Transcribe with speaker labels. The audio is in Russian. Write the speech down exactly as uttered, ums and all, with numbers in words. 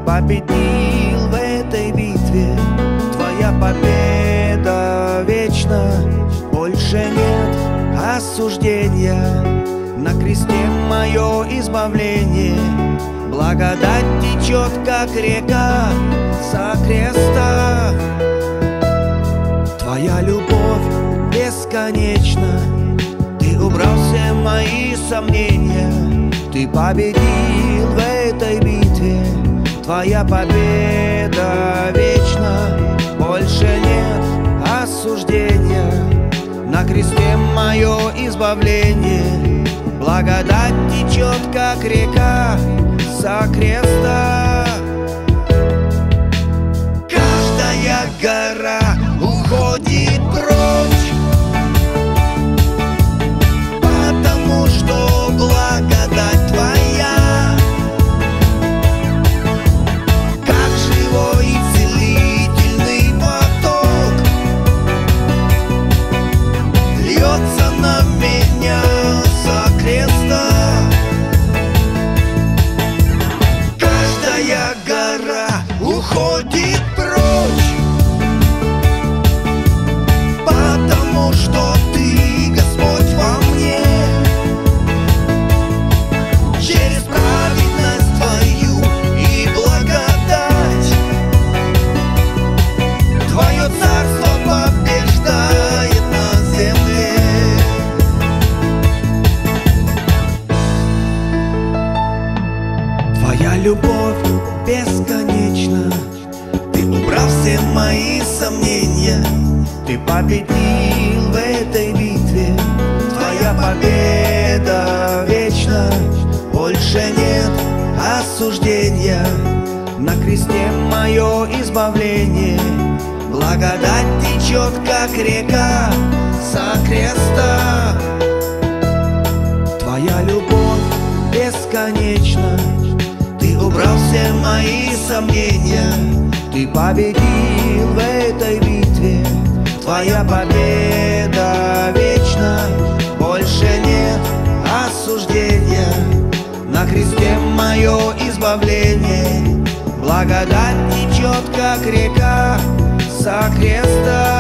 Speaker 1: победил в этой битве, твоя победа вечна. Больше нет осуждения, на кресте мое избавление. Благодать течет, как река, со креста. Твоя любовь бесконечна, ты убрал все мои сомнения. Ты победил в этой битве, твоя победа вечна. Больше нет осуждения, на кресте мое избавление. Благодать течет, как река, со креста. Каждая гора уходит прочь, потому что благодать твоя, как живой и целительный поток, льется на меня со креста. Каждая гора уходит прочь, потому что ты, Господь, во мне. Через праведность твою и благодать твое царство побеждает на земле. Твоя любовь бесконечна, ты убрал все мои сомнения. Ты победил в этой битве, твоя победа вечна. Больше нет осуждения, на кресте мое избавление. Благодать течет, как река, со креста. Твоя любовь бесконечна, ты убрал все мои сомнения. Ты победил в этой битве, твоя победа вечна. Больше нет осуждения, на кресте мое избавление. Благодать течет, как река, со креста.